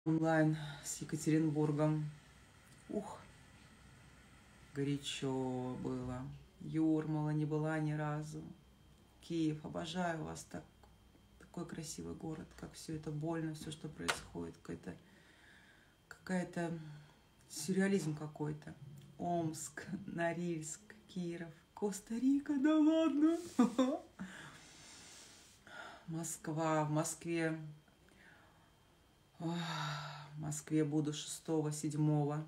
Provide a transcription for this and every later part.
Онлайн с Екатеринбургом. Ух, горячо было. Юрмала не была ни разу. Киев, обожаю вас. Такой красивый город, как все это больно, все, что происходит. Какая-то сюрреализм какой-то. Омск, Норильск, Киров, Коста-Рика, да ладно. Москва, в Москве буду 6-го, 7-го.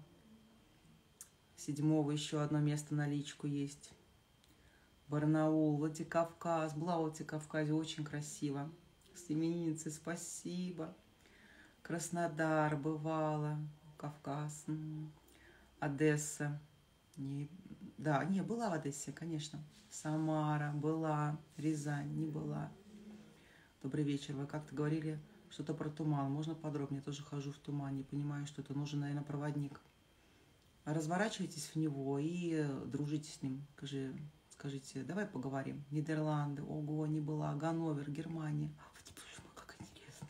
7-го еще одно место на личку есть. Барнаул, Владикавказ. Была в Владикавказе, очень красиво. С именинницей, спасибо. Краснодар бывала, Кавказ. Одесса. Была в Одессе, конечно. Самара была, Рязань не была. Добрый вечер. Вы как-то говорили что-то про туман. Можно подробнее? Я тоже хожу в туман, не понимаю, что это нужен, наверное, проводник. Разворачивайтесь в него и дружите с ним. Скажите, давай поговорим. Нидерланды, ого, не была. Ганновер, Германия. Как интересно.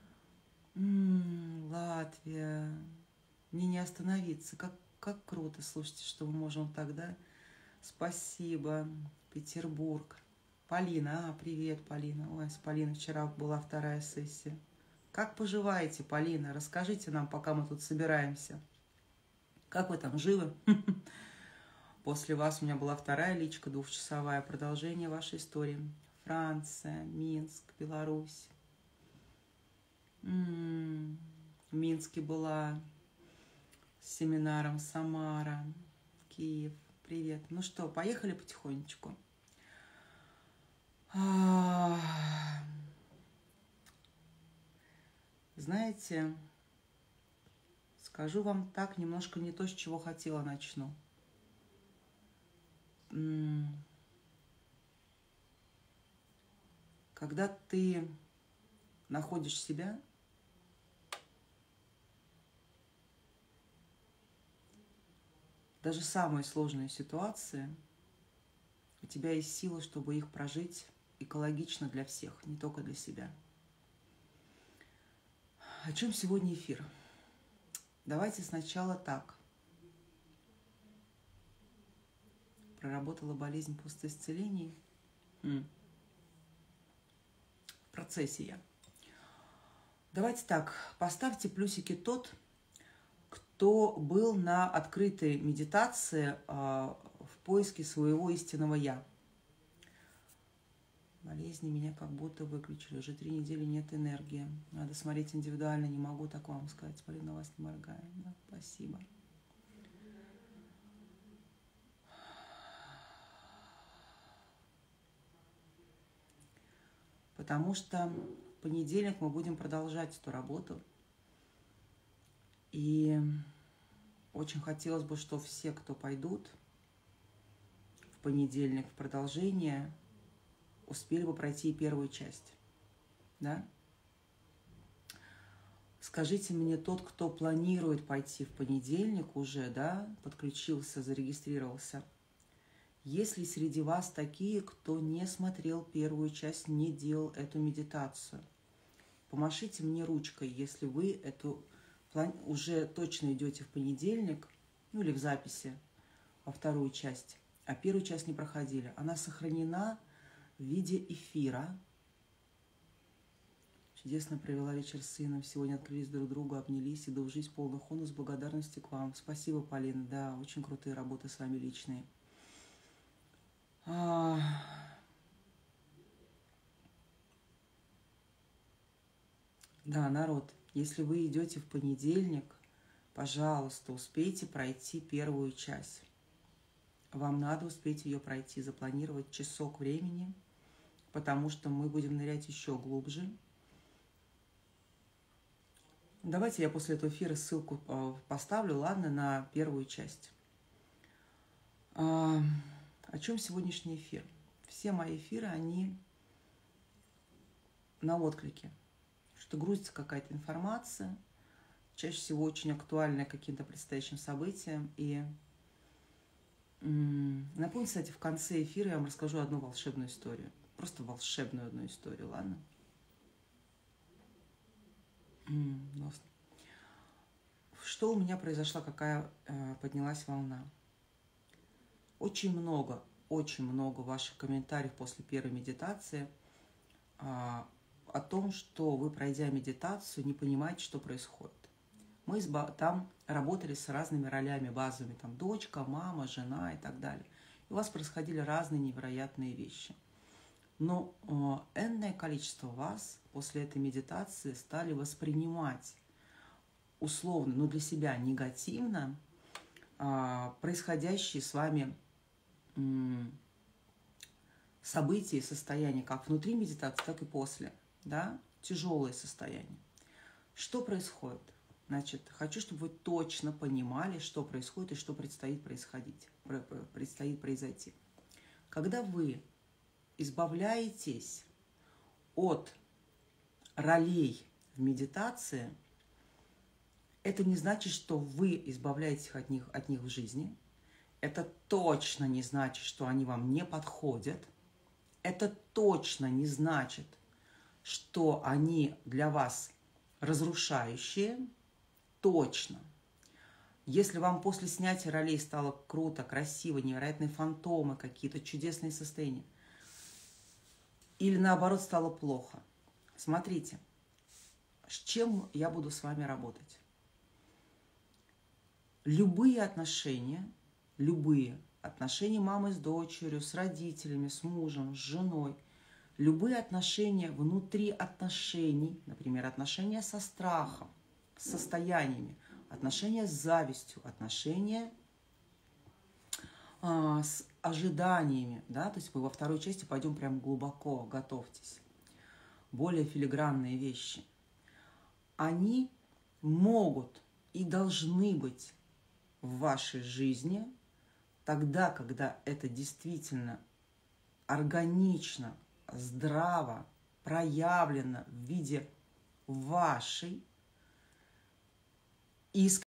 Латвия. Мне не остановиться. Как круто. Слушайте, что мы можем тогда. Спасибо. Петербург. Полина. Привет, Полина. Ой, с Полиной вчера была 2-я сессия. Как поживаете, Полина? Расскажите нам, пока мы тут собираемся. Как вы там, живы? После вас у меня была 2-я личка, 2-часовая. Продолжение вашей истории. Франция, Минск, Беларусь. В Минске была с семинаром. Самара, Киев. Привет. Ну что, поехали потихонечку. Знаете, скажу вам так, немножко не то, с чего хотела, начну. Когда ты находишь себя, даже самые сложные ситуации, у тебя есть сила, чтобы их прожить экологично для всех, не только для себя. О чем сегодня эфир? Давайте сначала так. Проработала болезнь после исцелений. В процессе я. Давайте так, поставьте плюсики тот, кто был на открытой медитации в поиске своего истинного «я». Болезни меня как будто выключили. Уже 3 недели нет энергии. Надо смотреть индивидуально, не могу так вам сказать. Полина, вас не моргает. Да, спасибо. Потому что в понедельник мы будем продолжать эту работу. И очень хотелось бы, что все, кто пойдут в понедельник в продолжение, успели бы пройти первую часть. Да? Скажите мне, тот, кто планирует пойти в понедельник уже, да, подключился, зарегистрировался, есть ли среди вас такие, кто не смотрел первую часть, не делал эту медитацию? Помашите мне ручкой, если вы уже точно идете в понедельник, ну или в записи во 2-ю часть, а первую часть не проходили. Она сохранена в виде эфира. Чудесно провела вечер с сыном. Сегодня открылись друг другу, обнялись и доужились полный ходу с благодарностью к вам. Спасибо, Полина. Да, очень крутые работы с вами личные. Да, народ, если вы идете в понедельник, пожалуйста, успейте пройти первую часть. Вам надо успеть ее пройти, запланировать часок времени, потому что мы будем нырять еще глубже. Давайте я после этого эфира ссылку поставлю, ладно, на первую часть. О чем сегодняшний эфир? Все мои эфиры, они на отклике. Что грузится какая-то информация, чаще всего очень актуальная к каким-то предстоящим событиям. И напомню, кстати, в конце эфира я вам расскажу одну волшебную историю. Просто волшебную одну историю, ладно? что у меня произошла, какая поднялась волна? Очень много ваших комментариев после первой медитации о том, что вы, пройдя медитацию, не понимаете, что происходит. Мы там работали с разными ролями базовыми, там дочка, мама, жена и так далее. И у вас происходили разные невероятные вещи. Но энное количество вас после этой медитации стали воспринимать условно, но для себя негативно происходящие с вами события и состояния как внутри медитации, так и после. Да? Тяжелые состояния. Что происходит? Значит, хочу, чтобы вы точно понимали, что происходит и что предстоит произойти. Когда вы избавляетесь от ролей в медитации, это не значит, что вы избавляетесь от них в жизни. Это точно не значит, что они вам не подходят. Это точно не значит, что они для вас разрушающие. Точно. Если вам после снятия ролей стало круто, красиво, невероятные фантомы, какие-то чудесные состояния, или наоборот стало плохо, смотрите, с чем я буду с вами работать. Любые отношения мамы с дочерью, с родителями, с мужем, с женой, любые отношения внутри отношений, например, отношения со страхом, с состояниями, отношения с завистью, отношения с ожиданиями, да, то есть мы во второй части пойдем прям глубоко, готовьтесь. Более филигранные вещи. Они могут и должны быть в вашей жизни тогда, когда это действительно органично, здраво, проявлено в виде вашей искренности.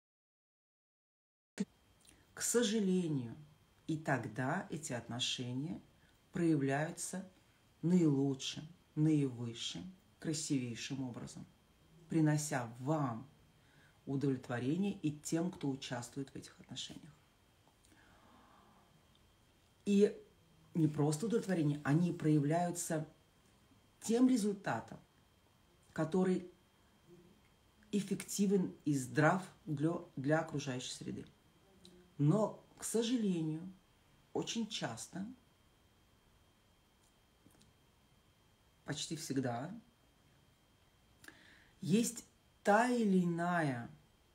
К сожалению, и тогда эти отношения проявляются наилучшим, наивысшим, красивейшим образом, принося вам удовлетворение и тем, кто участвует в этих отношениях. И не просто удовлетворение, они проявляются тем результатом, который эффективен и здрав для окружающей среды. Но, к сожалению, очень часто, почти всегда, есть та или иная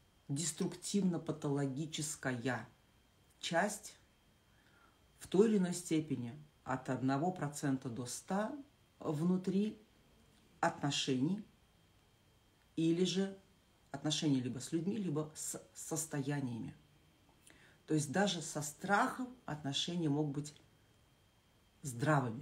деструктивно-патологическая часть в той или иной степени от 1% до 100% внутри отношений или же отношений либо с людьми, либо с состояниями. То есть даже со страхом отношения могут быть здравыми.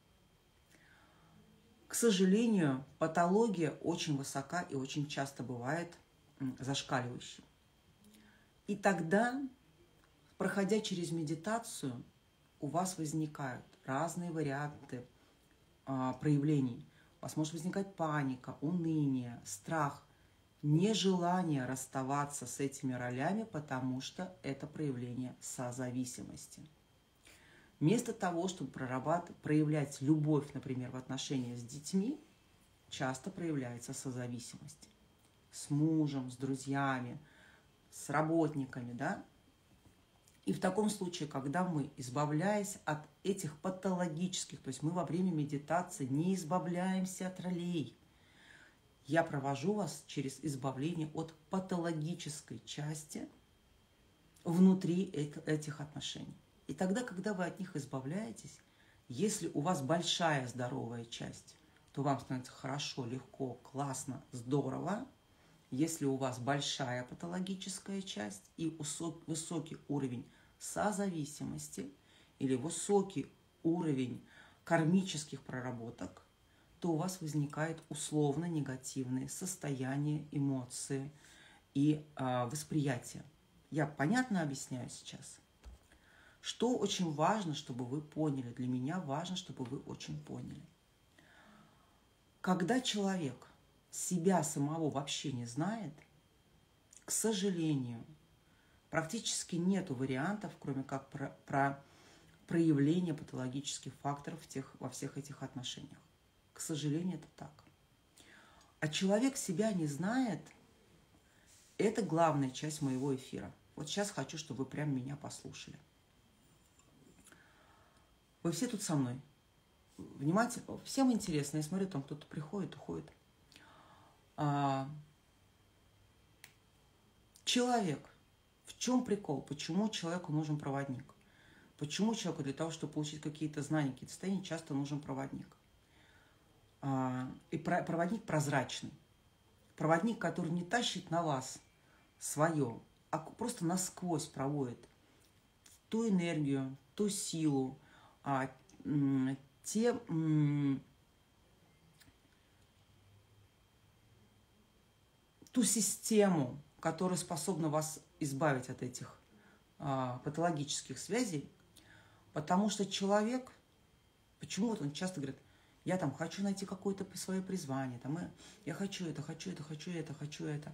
К сожалению, патология очень высока и очень часто бывает зашкаливающей. И тогда, проходя через медитацию, у вас возникают разные варианты проявлений. У вас может возникать паника, уныние, страх, нежелание расставаться с этими ролями, потому что это проявление созависимости. Вместо того, чтобы проявлять любовь, например, в отношениях с детьми, часто проявляется созависимость. С мужем, с друзьями, с работниками, да? И в таком случае, когда мы, избавляясь от этих патологических, то есть мы во время медитации не избавляемся от ролей, я провожу вас через избавление от патологической части внутри этих отношений. И тогда, когда вы от них избавляетесь, если у вас большая здоровая часть, то вам становится хорошо, легко, классно, здорово. Если у вас большая патологическая часть и высокий уровень созависимости или высокий уровень кармических проработок, то у вас возникают условно негативные состояния, эмоции и восприятие. Я понятно объясняю сейчас? Что очень важно, чтобы вы поняли, для меня важно, чтобы вы очень поняли. Когда человек себя самого вообще не знает, к к сожалению, практически нету вариантов, кроме как про проявление патологических факторов во всех этих отношениях. К сожалению, это так. А человек себя не знает, это главная часть моего эфира. Вот сейчас хочу, чтобы вы прям меня послушали. Вы все тут со мной. Внимательно. Всем интересно. Я смотрю, там кто-то приходит, уходит. Человек. В чем прикол? Почему человеку нужен проводник? Почему человеку для того, чтобы получить какие-то знания, какие-то состояния, часто нужен проводник? И проводник прозрачный. Проводник, который не тащит на вас свое, а просто насквозь проводит ту энергию, ту силу, ту систему, которая способна вас избавить от этих патологических связей, потому что человек, почему вот он часто говорит, я там хочу найти какое-то свое призвание, там, я хочу это, хочу это, хочу это, хочу это.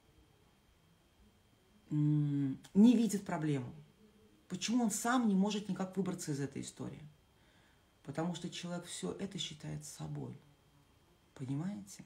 Не видит проблему. Почему он сам не может никак выбраться из этой истории? Потому что человек все это считает собой. Понимаете?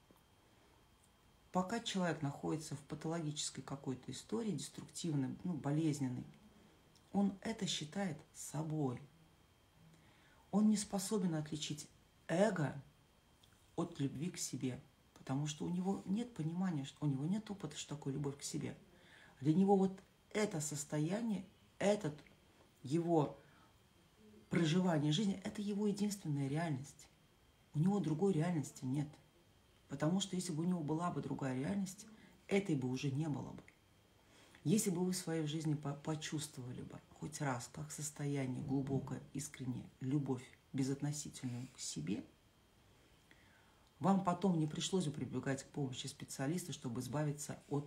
Пока человек находится в патологической какой-то истории, деструктивной, болезненной, он это считает собой. Он не способен отличить эго от любви к себе, потому что у него нет понимания, у него нет опыта, что такое любовь к себе. Для него вот это состояние, этот его проживание жизни, это его единственная реальность. У него другой реальности нет. Потому что если бы у него была бы другая реальность, этой бы уже не было бы. Если бы вы в своей жизни почувствовали бы хоть раз, как состояние глубокое, искреннее, любовь безотносительную к себе, вам потом не пришлось бы прибегать к помощи специалиста, чтобы избавиться от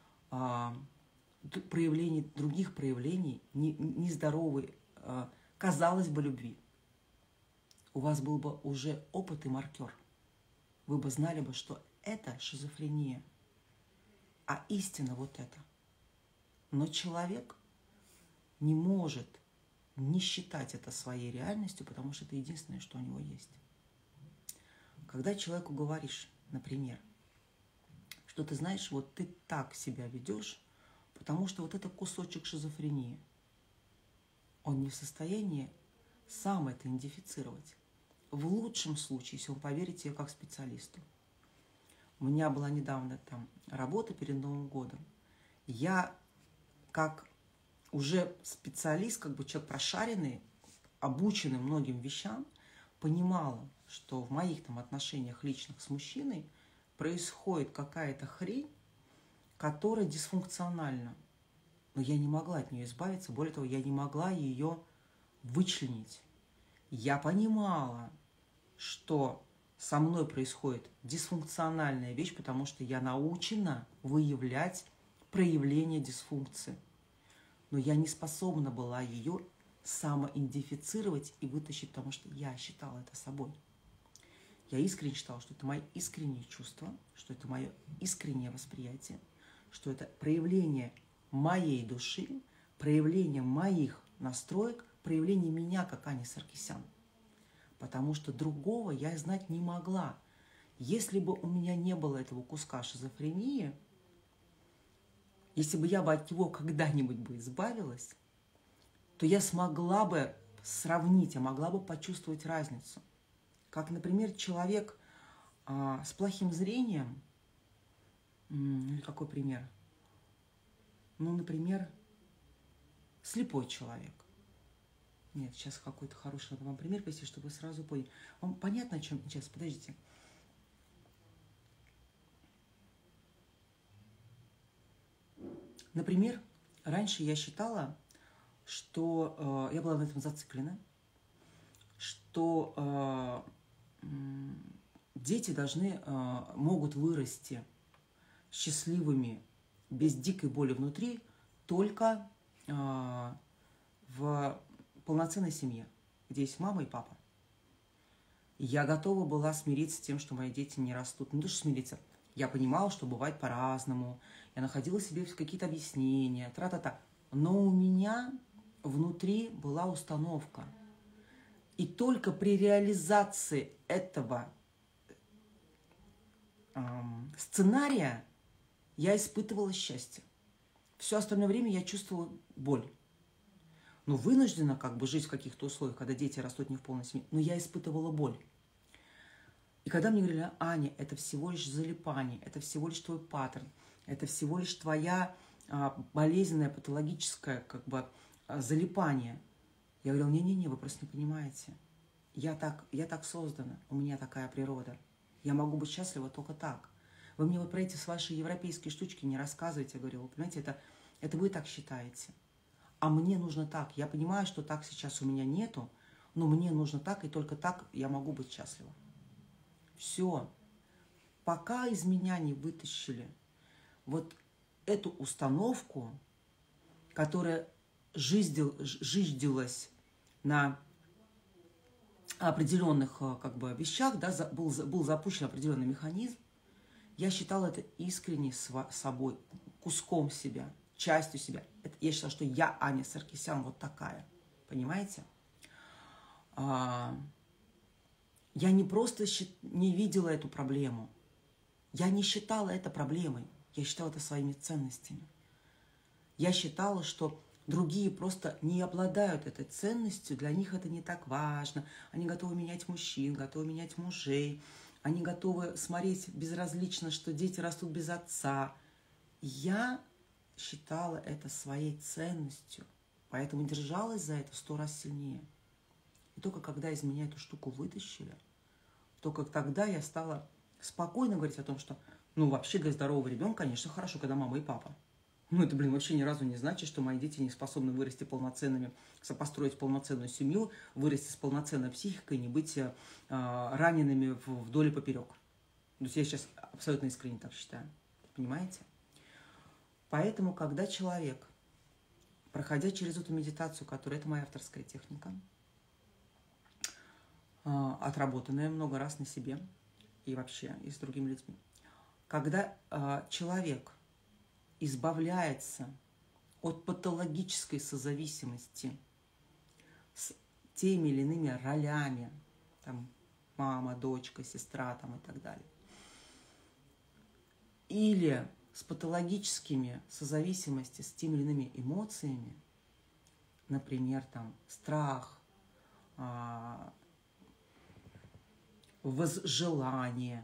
других проявлений нездоровой, казалось бы, любви. У вас был бы уже опыт и маркер. Вы бы знали бы, что это шизофрения, а истина вот это. Но человек не может не считать это своей реальностью, потому что это единственное, что у него есть. Когда человеку говоришь, например, что ты знаешь, вот ты так себя ведешь, потому что вот это кусочек шизофрении, он не в состоянии сам это идентифицировать. В лучшем случае, если он поверит тебе как специалисту. У меня была недавно там работа перед Новым годом. Я как уже специалист, как бы человек прошаренный, обученный многим вещам, понимала, что в моих там отношениях личных с мужчиной происходит какая-то хрень, которая дисфункциональна. Но я не могла от нее избавиться, более того, я не могла ее вычленить. Я понимала, что со мной происходит дисфункциональная вещь, потому что я научена выявлять проявление дисфункции. Но я не способна была ее самоидентифицировать и вытащить, потому что я считала это собой. Я искренне считала, что это мои искренние чувства, что это мое искреннее восприятие, что это проявление моей души, проявление моих настроек, проявление меня, как Ани Саркисян. Потому что другого я знать не могла. Если бы у меня не было этого куска шизофрении, если бы я от него когда-нибудь бы избавилась, то я смогла бы сравнить, я могла бы почувствовать разницу. Как, например, человек с плохим зрением, какой пример? Например, слепой человек. Нет, сейчас какой-то хороший надо вам пример привести, чтобы вы сразу поняли. Вам понятно, о чем? Сейчас, подождите. Например, раньше я считала, что я была в этом зациклена, что дети могут вырасти счастливыми, без дикой боли внутри, только в полноценной семье, где есть мама и папа. Я готова была смириться с тем, что мои дети не растут. Не то, что смириться, Я понимала, что бывает по-разному. Я находила себе какие-то объяснения, тра-та-та. Но у меня внутри была установка. И только при реализации этого сценария я испытывала счастье. Все остальное время я чувствовала боль. Но вынуждена как бы жить в каких-то условиях, когда дети растут не в полной семье. Но я испытывала боль. И когда мне говорили: Аня, это всего лишь залипание, это всего лишь твой паттерн, это всего лишь твоя болезненное, патологическое как бы залипание. Я говорила: не-не-не, вы просто не понимаете. Я так создана, у меня такая природа. Я могу быть счастлива только так. Вы мне вот про эти ваши европейские штучки не рассказывайте. Я говорю: вы понимаете, это вы так считаете. А мне нужно так. Я понимаю, что так сейчас у меня нету, но мне нужно так, и только так я могу быть счастлива. Все. Пока из меня не вытащили вот эту установку, которая жиздилась на определенных как бы вещах, да, был запущен определенный механизм, я считала это искренне собой, куском себя, частью себя. Я считала, что я, Аня Саркисян, вот такая. Понимаете? Я не просто не видела эту проблему. Я не считала это проблемой. Я считала это своими ценностями. Я считала, что другие просто не обладают этой ценностью, для них это не так важно. Они готовы менять мужчин, готовы менять мужей. Они готовы смотреть безразлично, что дети растут без отца. Я считала это своей ценностью, поэтому держалась за это 100 раз сильнее. И только когда из меня эту штуку вытащили, только тогда я стала спокойно говорить о том, что, вообще для здорового ребенка, конечно, хорошо, когда мама и папа. Это, вообще ни разу не значит, что мои дети не способны вырасти полноценными, построить полноценную семью, вырасти с полноценной психикой, не быть ранеными вдоль и поперек. То есть я сейчас абсолютно искренне так считаю. Понимаете? Поэтому, когда человек, проходя через эту медитацию, которая, это моя авторская техника, отработанная много раз на себе и вообще и с другими людьми, когда человек избавляется от патологической созависимости с теми или иными ролями, там, мама, дочка, сестра там, и так далее, или с патологическими созависимости с теми или иными эмоциями, например, там, страх, возжелание,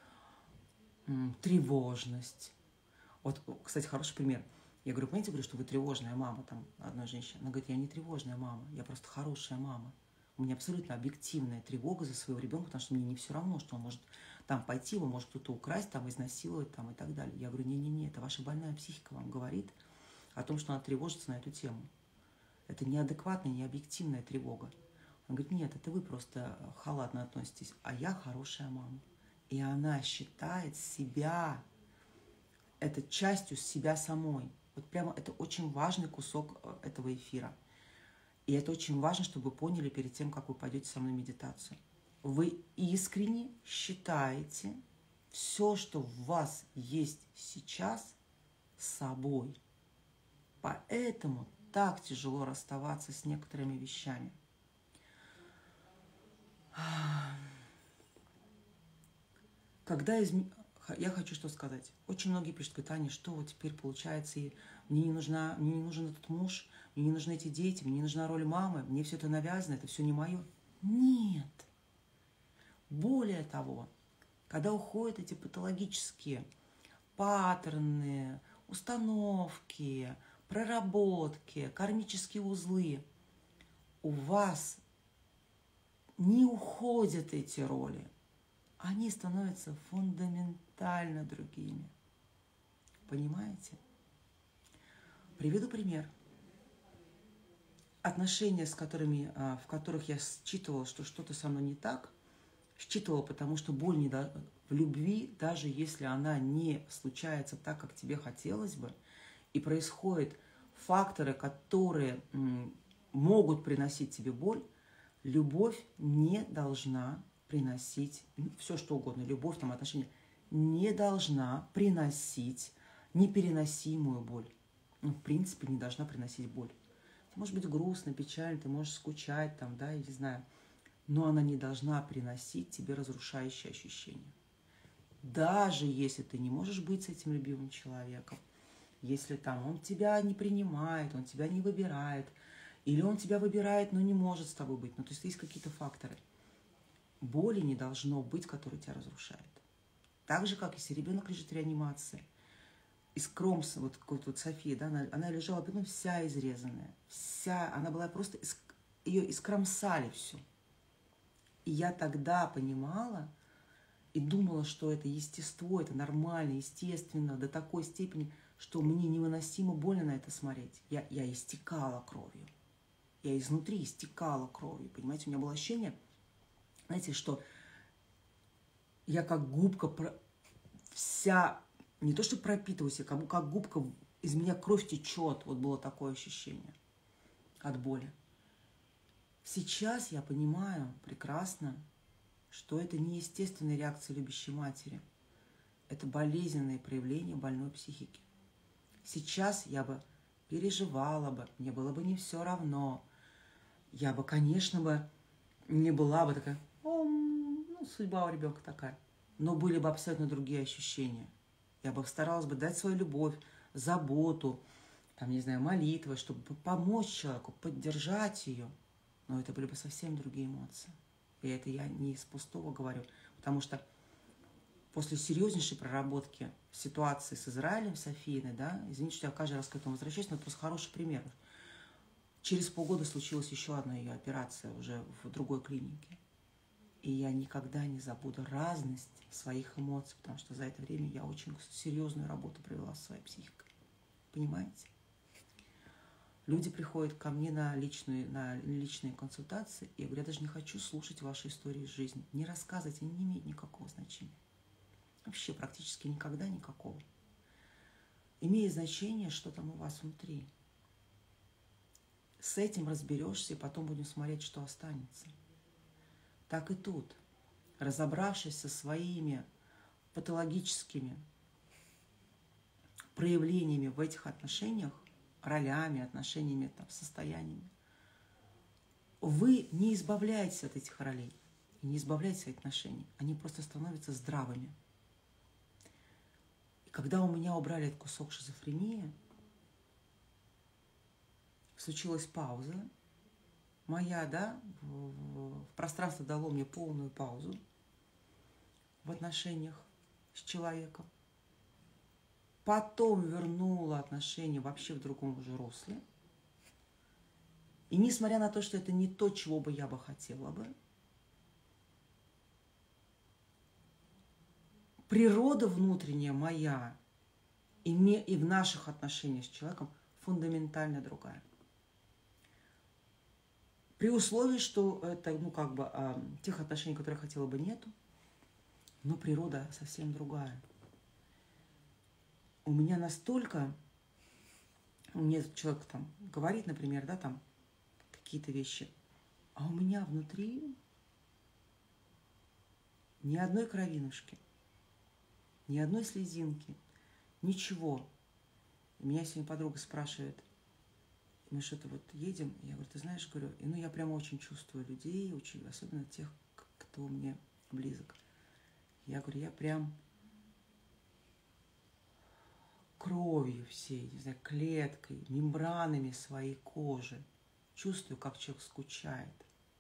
тревожность. Вот, кстати, хороший пример. Я говорю: понимаете, что вы тревожная мама, там, одной женщине. Она говорит: я не тревожная мама, я просто хорошая мама. У меня абсолютно объективная тревога за своего ребенка, потому что мне не все равно, что он может там пойти, его может кто-то украсть, там, изнасиловать там, и так далее. Я говорю: не-не-не, это ваша больная психика вам говорит о том, что она тревожится на эту тему. Это неадекватная, необъективная тревога. Она говорит: нет, это вы просто халатно относитесь, а я хорошая мама. И она считает себя, это частью себя самой. Вот прямо это очень важный кусок этого эфира. И это очень важно, чтобы вы поняли перед тем, как вы пойдете со мной в медитацию. Вы искренне считаете все, что в вас есть сейчас, собой. Поэтому так тяжело расставаться с некоторыми вещами. Я хочу что сказать. Очень многие пишут: говорят: Аня, что вот теперь получается, и мне не нужен этот муж, мне не нужны эти дети, мне не нужна роль мамы, мне все это навязано, это все не мое. Нет. Более того, когда уходят эти патологические паттерны, установки, проработки, кармические узлы, у вас не уходят эти роли. Они становятся фундаментально другими. Понимаете? Приведу пример. Отношения, в которых я считывала, что что-то со мной не так, считывала, потому что боль в любви, даже если она не случается так, как тебе хотелось бы, и происходят факторы, которые могут приносить тебе боль, любовь не должна приносить все, что угодно. Любовь, там, отношения не должна приносить непереносимую боль. Ну, в принципе, не должна приносить боль. Ты можешь быть грустно, печально, ты можешь скучать, там, да, я не знаю. Но она не должна приносить тебе разрушающие ощущения. Даже если ты не можешь быть с этим любимым человеком, если там он тебя не принимает, он тебя не выбирает, или он тебя выбирает, но не может с тобой быть. Ну, то есть есть какие-то факторы. Боли не должно быть, которые тебя разрушают. Так же, как если ребенок лежит в реанимации. Из Кромса, вот какой-то вот София, да, она лежала, ну, вся изрезанная. Вся, она была просто, ее искромсали все. И я тогда понимала и думала, что это естество, это нормально, естественно, до такой степени, что мне невыносимо больно на это смотреть. Я истекала кровью. Я изнутри истекала кровью. Понимаете, у меня было ощущение, знаете, что я как губка вся, не то что пропитываюсь, я как губка, из меня кровь течет. Вот было такое ощущение от боли. Сейчас я понимаю прекрасно, что это не естественная реакция любящей матери. Это болезненное проявление больной психики. Сейчас я бы переживала бы, мне было бы не все равно. Я бы, конечно бы, не была бы такая, ну, судьба у ребенка такая. Но были бы абсолютно другие ощущения. Я бы старалась бы дать свою любовь, заботу, там, не знаю, молитвы, чтобы помочь человеку, поддержать ее. Но это были бы совсем другие эмоции. И это я не из пустого говорю, потому что после серьезнейшей проработки ситуации с Израилем, с Афиной, да, извините, что я каждый раз к этому возвращаюсь, но это просто хороший пример. Через полгода случилась еще одна ее операция уже в другой клинике. И я никогда не забуду разность своих эмоций, потому что за это время я очень серьезную работу провела со своей психикой. Понимаете? Люди приходят ко мне на личные консультации, и я говорю, я даже не хочу слушать ваши истории из жизни. Не рассказывайте, они не имеют никакого значения. Вообще практически никогда никакого. Имеет значение, что там у вас внутри. С этим разберешься, и потом будем смотреть, что останется. Так и тут. Разобравшись со своими патологическими проявлениями в этих отношениях, ролями, отношениями, там, состояниями, вы не избавляетесь от этих ролей, не избавляетесь от отношений. Они просто становятся здравыми. И когда у меня убрали этот кусок шизофрении, случилась пауза. Моя, да, пространство дало мне полную паузу в отношениях с человеком. Потом вернула отношения вообще в другом уже русле. И несмотря на то, что это не то, чего бы я бы хотела бы, природа внутренняя моя и в наших отношениях с человеком фундаментально другая. При условии, что это, тех отношений, которые я хотела бы, нету, но природа совсем другая. У меня настолько, мне человек там говорит, например, да, там какие-то вещи, а у меня внутри ни одной кровинушки, ни одной слезинки, ничего. И меня сегодня подруга спрашивает, мы что-то вот едем, я говорю, ты знаешь, говорю, я прямо очень чувствую людей, очень, особенно тех, кто мне близок. Я говорю, я прям кровью всей, не знаю, клеткой, мембранами своей кожи чувствую, как человек скучает.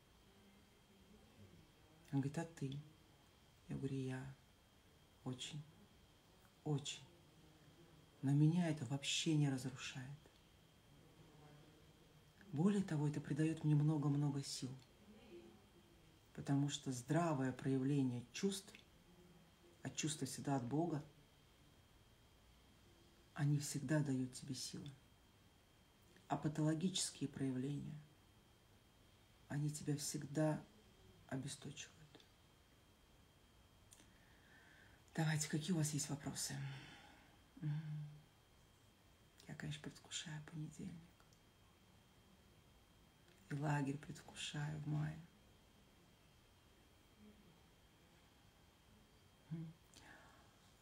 Он говорит, а ты? Я говорю, я очень, очень. Но меня это вообще не разрушает. Более того, это придает мне много-много сил. Потому что здравое проявление чувств, а чувства всегда от Бога, они всегда дают тебе силы. А патологические проявления, они тебя всегда обесточивают. Давайте, какие у вас есть вопросы? Я, конечно, предвкушаю понедельник. И лагерь предвкушаю в мае.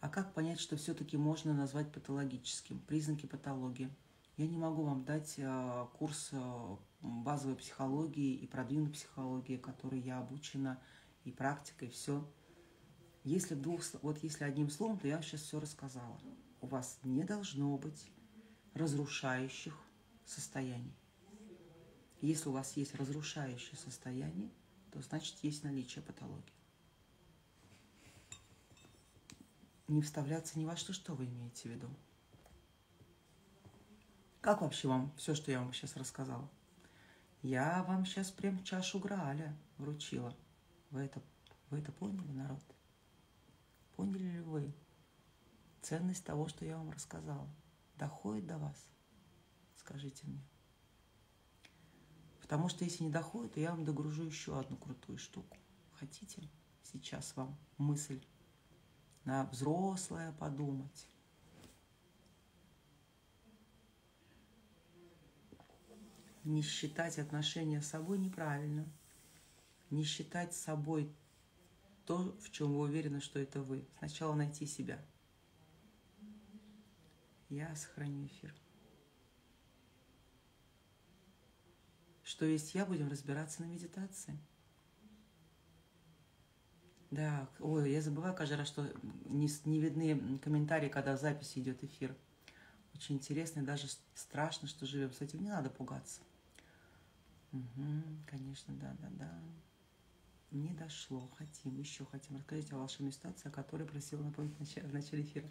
А как понять, что все-таки можно назвать патологическим? Признаки патологии. Я не могу вам дать курс базовой психологии и продвинутой психологии, которой я обучена, и практикой, все. Если если одним словом, то я вам сейчас все рассказала. У вас не должно быть разрушающих состояний. Если у вас есть разрушающее состояние, то значит есть наличие патологии. Не вставляться ни во что вы имеете в виду? Как вообще вам все, что я вам сейчас рассказала? Я вам сейчас прям чашу Грааля вручила. Вы это поняли, народ? Поняли ли вы ценность того, что я вам рассказала? Доходит до вас? Скажите мне. Потому что если не доходит, то я вам догружу еще одну крутую штуку. Хотите сейчас вам мысль на взрослое подумать? Не считать отношения с собой неправильно. Не считать собой то, в чем вы уверены, что это вы. Сначала найти себя. Я сохраню эфир. Что есть я, будем разбираться на медитации. Да, ой, я забываю каждый раз, что не видны комментарии, когда в записи идет эфир. Очень интересно и даже страшно, что живем с этим. Не надо пугаться. Угу, конечно, да. Не дошло. Еще хотим. Расскажите о волшебной ситуации, о которой просила напомнить в начале эфира.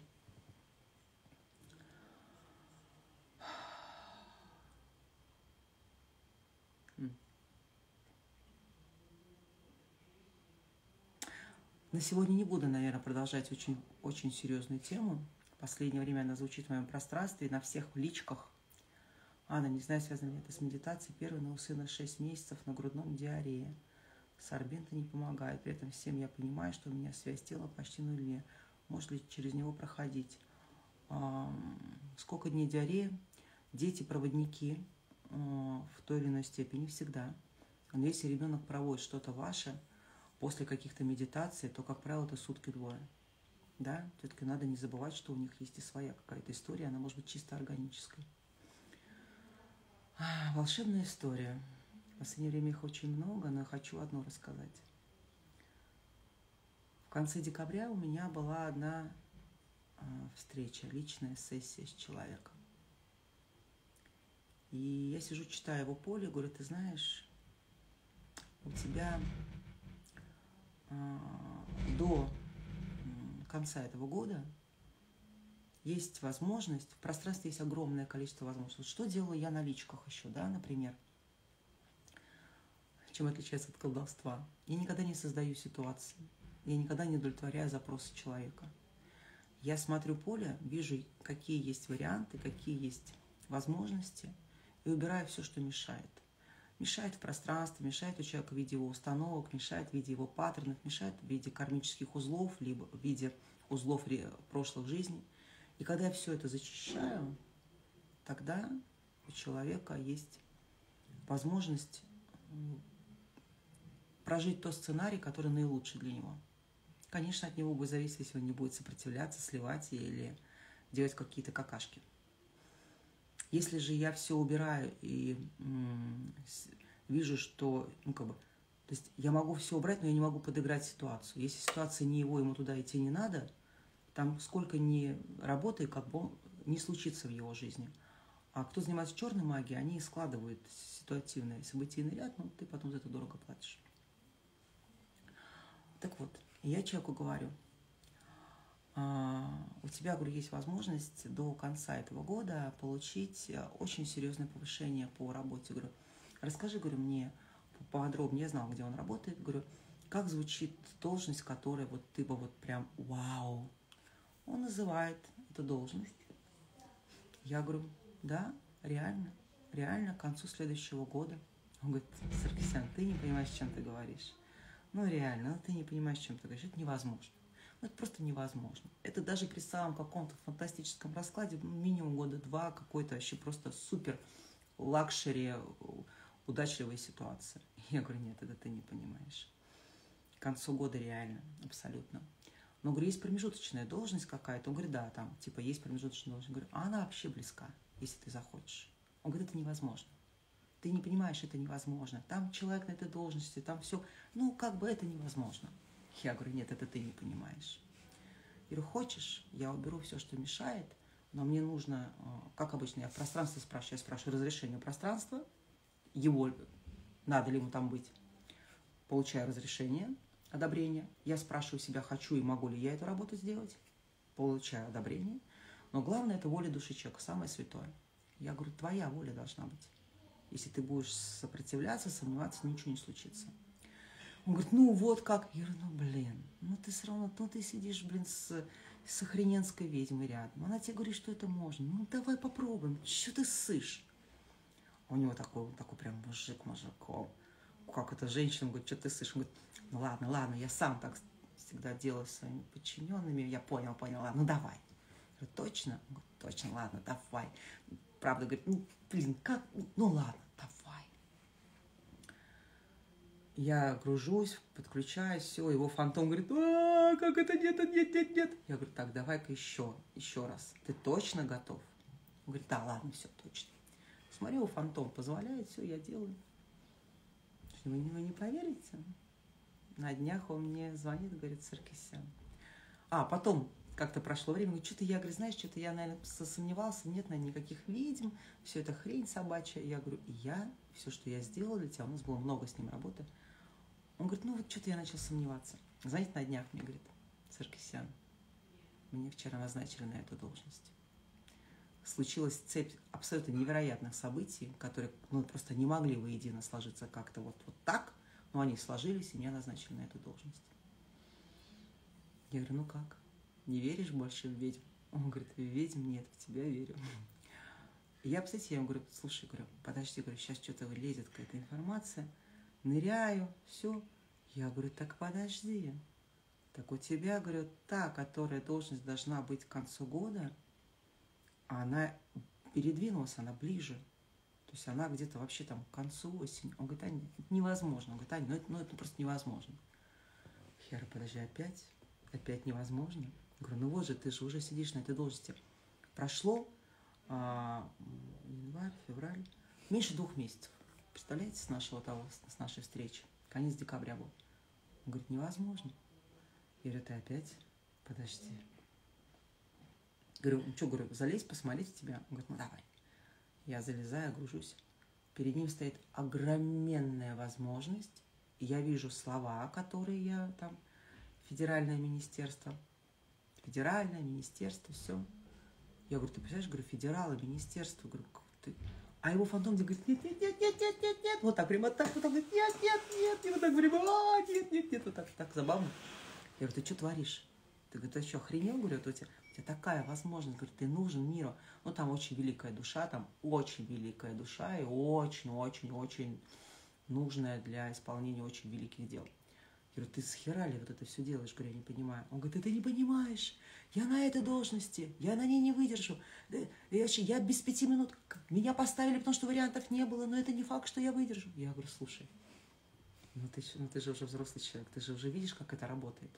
На сегодня не буду, наверное, продолжать очень серьезную тему. В последнее время она звучит в моем пространстве, на всех личках. Анна, не знаю, связано ли это с медитацией. Первый, но у сына 6 месяцев на грудном диарея. Сорбенты не помогают. При этом всем я понимаю, что у меня связь тела почти нулевая. Может ли через него проходить? Сколько дней диарея? Дети-проводники в той или иной степени всегда. Но если ребенок проводит что-то ваше, после каких-то медитаций, то, как правило, это сутки-двое. Да? Все-таки надо не забывать, что у них есть и своя какая-то история, она может быть чисто органической. Волшебная история. В последнее время их очень много, но я хочу одну рассказать. В конце декабря у меня была одна встреча, личная сессия с человеком. И я сижу, читаю его поле, говорю, ты знаешь, у тебя до конца этого года есть возможность, в пространстве есть огромное количество возможностей. Вот что делаю я на личках еще, да, например? Чем отличается от колдовства? Я никогда не создаю ситуации, я никогда не удовлетворяю запросы человека. Я смотрю поле, вижу, какие есть варианты, какие есть возможности, и убираю все, что мешает. Мешает в пространстве, мешает у человека в виде его установок, мешает в виде его паттернов, мешает в виде кармических узлов, либо в виде узлов прошлых жизней. И когда я все это зачищаю, тогда у человека есть возможность прожить тот сценарий, который наилучший для него. Конечно, от него будет зависеть, если он не будет сопротивляться, сливать или делать какие-то какашки. Если же я все убираю и вижу, что, то есть я могу все убрать, но я не могу подыграть ситуацию. Если ситуация не его, ему туда идти не надо, там сколько ни работы, как бы не случится в его жизни. А кто занимается черной магией, они складывают ситуативный, событийный ряд, но ты потом за это дорого платишь. Так вот, я человеку говорю, у тебя, говорю, есть возможность до конца этого года получить очень серьезное повышение по работе. Говорю, расскажи, говорю, мне подробнее, я знала, где он работает, говорю, как звучит должность, которая вот ты бы вот прям вау. Он называет эту должность. Я говорю, да, реально к концу следующего года. Он говорит, Саркисян, ты не понимаешь, о чем ты говоришь. Ну реально, ты не понимаешь, о чем ты говоришь, это невозможно. Ну, это просто невозможно. Это даже при самом каком-то фантастическом раскладе минимум года 2 какой-то вообще просто супер лакшери, удачливая ситуация. Я говорю, нет, это ты не понимаешь. К концу года реально, абсолютно. Но, говорю, есть промежуточная должность какая-то. Он говорит, да, там, типа, есть промежуточная должность. Я говорю, а она вообще близка, если ты захочешь. Он говорит, это невозможно. Ты не понимаешь, это невозможно. Там человек на этой должности, там все. Ну, как бы это невозможно. Я говорю, нет, это ты не понимаешь. Я говорю, хочешь, я уберу все, что мешает, но мне нужно, как обычно, я в пространстве спрашиваю, я спрашиваю разрешение пространства, его, надо ли ему там быть. Получаю разрешение, одобрение. Я спрашиваю себя, хочу и могу ли я эту работу сделать. Получаю одобрение. Но главное, это воля души человека, самое святое. Я говорю, твоя воля должна быть. Если ты будешь сопротивляться, сомневаться, ничего не случится. Он говорит, ну вот как. Я говорю, ну блин, ну ты все равно, ну ты сидишь, блин, с охрененской ведьмой рядом. Она тебе говорит, что это можно. Ну давай попробуем, что ты ссышь? У него такой прям мужик мужиком. Как это женщина, говорит, что ты ссышь? Он говорит, ну ладно, я сам так всегда делаю с своими подчиненными. Я понял, ладно, ну давай. Я говорю, точно? Он говорит, точно, ладно, давай. Правда, говорит, ну блин, как, ну ладно, давай. Я гружусь, подключаюсь, все, его фантом говорит, а, как это, нет. Я говорю, так, давай-ка еще раз. Ты точно готов? Он говорит, да, ладно, все, точно. Смотрю, его фантом позволяет, все, я делаю. Вы не поверите? На днях он мне звонит, говорит, Саркисян. А, потом как-то прошло время, говорит, что-то я, говорю, знаешь, что-то я, наверное, сомневался, нет, наверное, никаких ведьм, все это хрень собачья. Я говорю, все, что я сделала для тебя, у нас было много с ним работы. Он говорит, ну вот что-то я начал сомневаться. Знаете, на днях мне говорит, Саркисян, мне вчера назначили на эту должность. Случилась цепь абсолютно невероятных событий, которые просто не могли воедино сложиться как-то вот так, но они сложились, и меня назначили на эту должность. Я говорю, ну как, не веришь больше в ведьм? Он говорит, в ведьм нет, в тебя верю. И я, кстати, я ему говорю, слушай, говорю, подожди, говорю, сейчас что-то лезет какая-то информация, ныряю, все. Я говорю, так подожди. Так у тебя, говорю, та, которая должность должна быть к концу года, она передвинулась, она ближе. То есть она где-то вообще там к концу осени. Он говорит, Аня, это невозможно. Он говорит, Аня, это просто невозможно. Я говорю, подожди, опять невозможно? Я говорю, ну вот же, ты же уже сидишь на этой должности. Прошло январь, февраль, меньше 2 месяцев. Представляете, с нашей встречи. Конец декабря был. Он говорит, невозможно. Я говорю, ты опять? Подожди. Говорю, ну что, говорю, залезь, посмотреть в тебя. Он говорит, ну давай. Я залезаю, гружусь. Перед ним стоит огроменная возможность. Я вижу слова, которые я там, федеральное министерство, все. Я говорю, ты представляешь, говорю, федералы, министерство, говорю, как ты... А его фантом говорит, нет, вот так, прямо так, вот так, говорит, нет, и вот так, прямо, нет, вот так забавно. Я говорю, ты что творишь? Ты, говорит, ты что, охренел? Говорю, у тебя такая возможность, говорит, ты нужен миру. Ну, там очень великая душа и очень-очень-очень нужная для исполнения очень великих дел. Я говорю, ты с хера ли вот это все делаешь? Говорю, я не понимаю. Он говорит, ты не понимаешь, я на этой должности, я на ней не выдержу. Я без 5 минут, меня поставили, потому что вариантов не было, но это не факт, что я выдержу. Я говорю, слушай, ты же уже взрослый человек, ты же уже видишь, как это работает.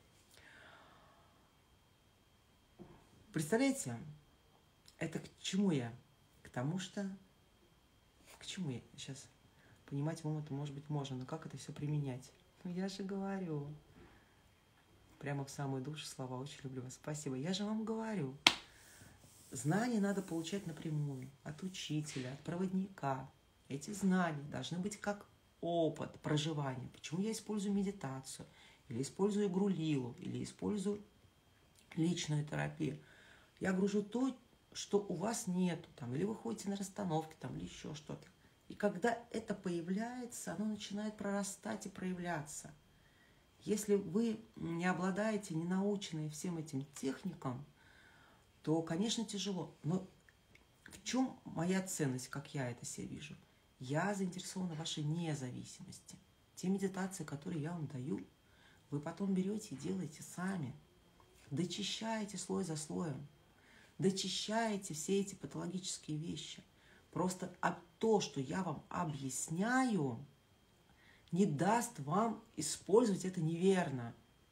Представляете, это к чему я? К тому, что... К чему я? Сейчас понимать вам это, может быть, можно, но как это все применять? Ну, я же говорю. Прямо в самую душу слова. Очень люблю вас. Спасибо. Я же вам говорю. Знания надо получать напрямую. От учителя, от проводника. Эти знания должны быть как опыт проживания. Почему я использую медитацию? Или использую игру Лилу? Или использую личную терапию? Я гружу то, что у вас нету. Там, или вы ходите на расстановки, там, или еще что-то. И когда это появляется, оно начинает прорастать и проявляться. Если вы не обладаете, не научены всем этим техникам, то, конечно, тяжело. Но в чем моя ценность, как я это себе вижу? Я заинтересована в вашей независимости. Те медитации, которые я вам даю, вы потом берете и делаете сами. Дочищаете слой за слоем. Дочищаете все эти патологические вещи. Просто то, что я вам объясняю, не даст вам использовать это неверно.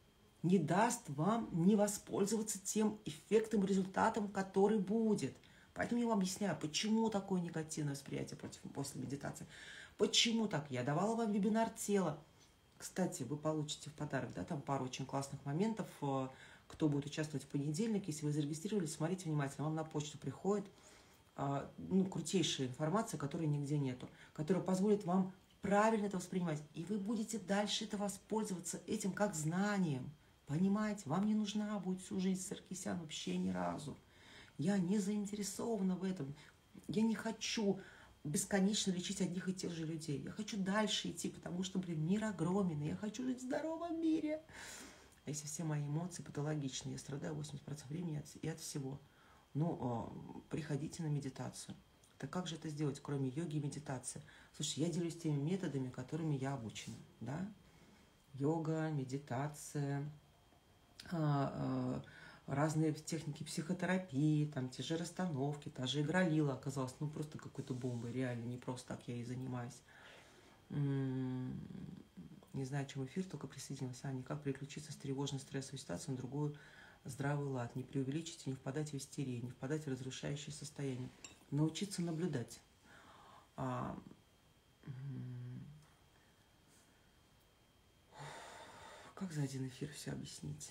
не даст вам не воспользоваться тем эффектом, результатом, который будет. Поэтому я вам объясняю, почему такое негативное восприятие после медитации. Почему так? Я давала вам вебинар тела. Кстати, вы получите в подарок, да, там пару очень классных моментов. Кто будет участвовать в понедельник, если вы зарегистрировались, смотрите внимательно, вам на почту приходит крутейшая информация, которой нигде нету, которая позволит вам правильно это воспринимать. И вы будете дальше это воспользоваться этим как знанием. Понимаете, вам не нужна будет всю жизнь Саркисян вообще ни разу. Я не заинтересована в этом. Я не хочу бесконечно лечить одних и тех же людей. Я хочу дальше идти, потому что, мир огромен. И я хочу жить в здоровом мире. А если все мои эмоции патологичны, я страдаю 80% времени и от всего. Приходите на медитацию. Так как же это сделать, кроме йоги и медитации? Слушай, я делюсь теми методами, которыми я обучена. Да? Йога, медитация, разные техники психотерапии, там те же расстановки, та же игра Лила оказалась, просто какой-то бомбой, реально, не просто так я и занимаюсь. Не знаю, чем эфир, только присоединилась. Как переключиться с тревожной стрессовой ситуации на другую здравый лад, не преувеличить и не впадать в истерию, не впадать в разрушающее состояние. Научиться наблюдать. Как за один эфир все объяснить?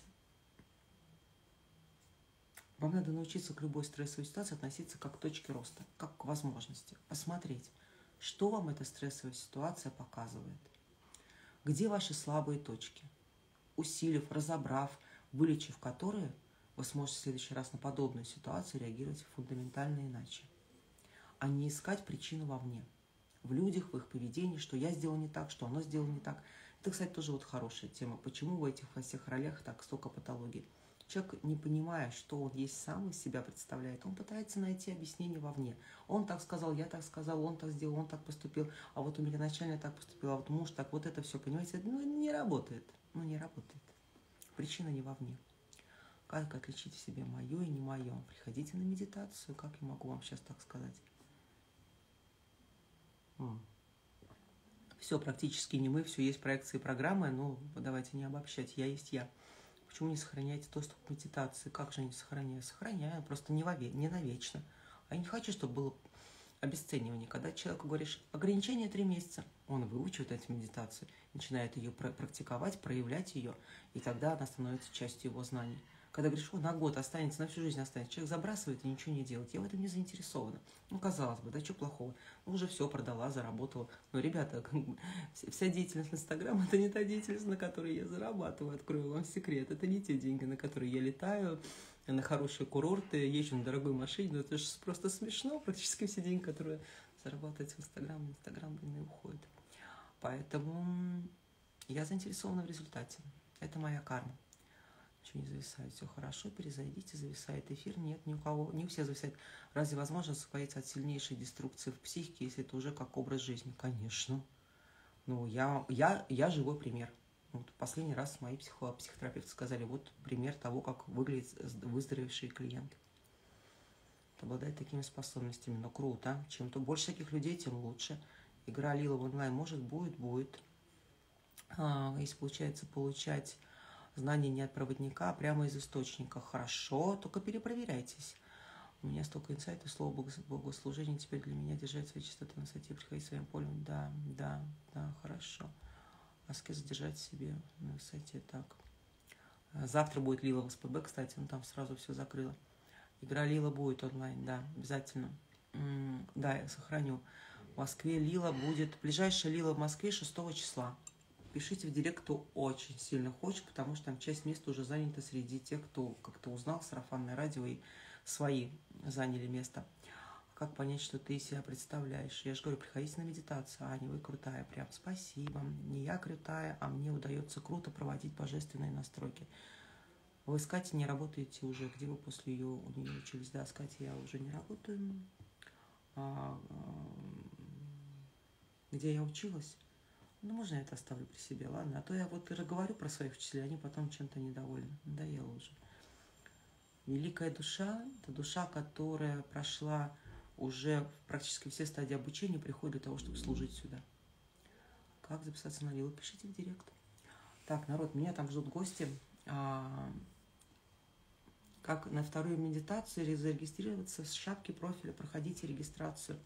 Вам надо научиться к любой стрессовой ситуации относиться как к точке роста, как к возможности. Посмотреть, что вам эта стрессовая ситуация показывает. Где ваши слабые точки? Усилив, разобрав, вылечив которые, вы сможете в следующий раз на подобную ситуацию реагировать фундаментально иначе. А не искать причину вовне. В людях, в их поведении, что я сделал не так, что оно сделало не так. Это, кстати, тоже хорошая тема. Почему в этих во всех ролях так столько патологий? Человек, не понимая, что он есть сам, из себя представляет, он пытается найти объяснение вовне. Он так сказал, я так сказал, он так сделал, он так поступил, а вот у меня начальник так поступил, а вот муж так, вот это все, понимаете, не работает. Не работает. Причина не вовне. Как отличить в себе мое и не мое? Приходите на медитацию, как я могу вам сейчас так сказать? Все практически не мы, все есть проекции программы, но давайте не обобщать, я есть я. Почему не сохраняете доступ к медитации? Как же не сохраняю? Сохраняю, просто не навечно. А я не хочу, чтобы было обесценивание. Когда человеку говоришь, ограничение 3 месяца, он выучивает эту медитацию, начинает ее практиковать, проявлять ее, и тогда она становится частью его знаний. Когда говоришь, на год останется, на всю жизнь останется, человек забрасывает и ничего не делает. Я в этом не заинтересована. Казалось бы, да что плохого? Уже все продала, заработала. Но, ребята, вся деятельность Инстаграма – это не та деятельность, на которой я зарабатываю. Открою вам секрет. Это не те деньги, на которые я летаю, на хорошие курорты, езжу на дорогой машине. Но это же просто смешно. Практически все деньги, которые зарабатывать в Инстаграм и уходят. Поэтому я заинтересована в результате. Это моя карма. Ничего не зависает, все хорошо, перезайдите, зависает эфир, нет, ни у кого, не у всех зависает. Разве возможно избавиться от сильнейшей деструкции в психике, если это уже как образ жизни? Конечно. Я живой пример. Последний раз мои психотерапевты сказали, вот пример того, как выглядят выздоровевшие клиенты. Обладает такими способностями, но круто. Чем больше таких людей, тем лучше. Игра Лила в онлайн может, будет. Если получается получать знания не от проводника, а прямо из источника. Хорошо, только перепроверяйтесь. У меня столько инсайтов, слово богослужения теперь для меня держать свои частоты на сайте, приходить своим полем. Да, хорошо. Аскез задержать себе на сайте. Так. Завтра будет Лила в СПБ, кстати, там сразу все закрыло. Игра Лила будет онлайн, да, обязательно. Да, я сохраню. В Москве Лила будет, ближайшая Лила в Москве 6 числа. Пишите в директ, кто очень сильно хочет, потому что там часть места уже занята среди тех, кто как-то узнал сарафанное радио и свои заняли место. Как понять, что ты из себя представляешь? Я же говорю, приходите на медитацию. Аня, вы крутая, прям спасибо. Не я крутая, а мне удается круто проводить божественные настройки. Вы с Катей не работаете уже, где вы после у нее учились? Да, с Катей я уже не работаю. Где я училась? Можно я это оставлю при себе, ладно? А то я вот говорю про своих учителей, они потом чем-то недовольны. Надоело уже. Великая душа – это душа, которая прошла уже практически все стадии обучения, приходит для того, чтобы служить сюда. Как записаться на Лилу? Пишите в директ. Так, народ, меня там ждут гости. Как на вторую медитацию зарегистрироваться в шапке профиля, проходите регистрацию.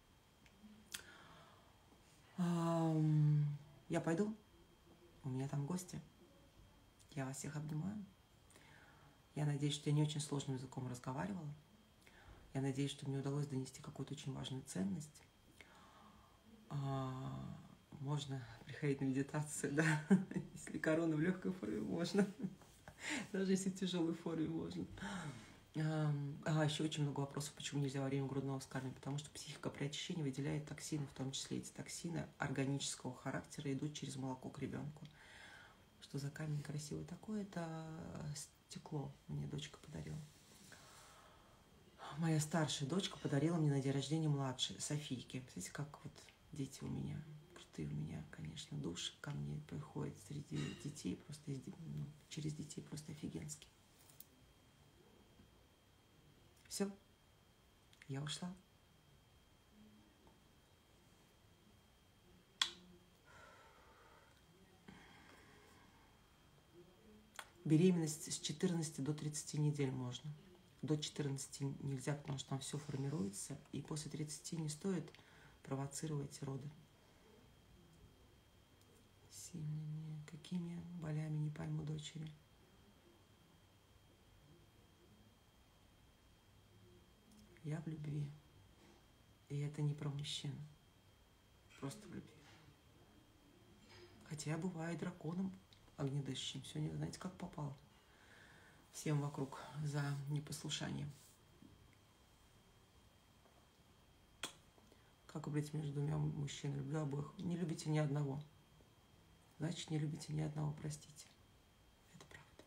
Я пойду, у меня там гости. Я вас всех обнимаю. Я надеюсь, что я не очень сложным языком разговаривала. Я надеюсь, что мне удалось донести какую-то очень важную ценность. Можно приходить на медитацию, да. Если корона в легкой форме, можно. Даже если в тяжелой форме, можно. Еще очень много вопросов, почему нельзя во время грудного вскармливания. Потому что психика при очищении выделяет токсины, в том числе эти токсины органического характера идут через молоко к ребенку. Что за камень красивый такой? Это стекло мне дочка подарила. Моя старшая дочка подарила мне на день рождения младшей, Софийке. Смотрите, как вот дети у меня, крутые у меня, конечно, души ко мне приходят среди детей, просто через детей просто офигенски. Все, я ушла. Беременность с 14 до 30 недель можно. До 14 нельзя, потому что там все формируется, и после 30 не стоит провоцировать роды. Сильными. Какими болями, не пойму, дочери. Я в любви. И это не про мужчин. Просто в любви. Хотя я бываю драконом огнедышащим. Сегодня, знаете, как попало. Всем вокруг за непослушание. Как выбрать между двумя мужчинами? Люблю обоих. Не любите ни одного. Значит, не любите ни одного, простите. Это правда.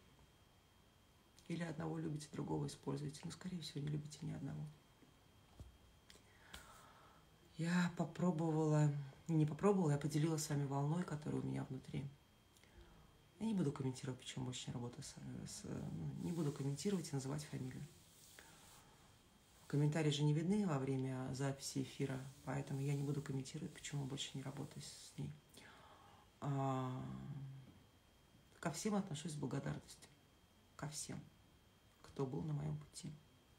Или одного любите, другого используете. Но, скорее всего, не любите ни одного. Я попробовала, не попробовала, я поделилась с вами волной, которая у меня внутри. Я не буду комментировать, почему больше не работаю не буду комментировать и называть фамилию. Комментарии же не видны во время записи эфира, поэтому я не буду комментировать, почему больше не работаю с ней. Ко всем отношусь с благодарностью. Ко всем, кто был на моем пути.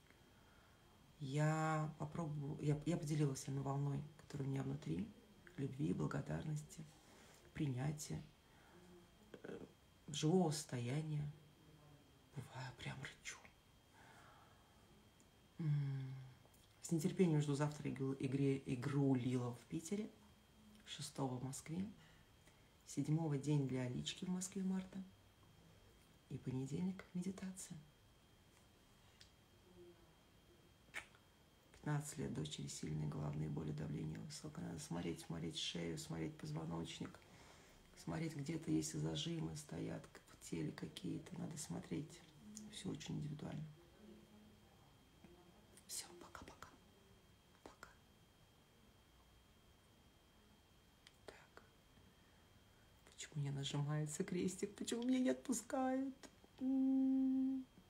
Я поделилась на волной, которая у меня внутри, любви, благодарности, принятия, живого состояния. Бываю, прям рычу. С нетерпением жду завтра игру Лила в Питере, 6-го в Москве, 7-го день для Алички в Москве марта и понедельник медитация. 15 лет, дочери сильные головные боли, давление высокое. Надо смотреть шею, смотреть позвоночник, смотреть, где-то есть зажимы, стоят в теле какие-то. Надо смотреть. Все очень индивидуально. Все, пока-пока. Пока. Так. Почему не нажимается крестик? Почему меня не отпускают?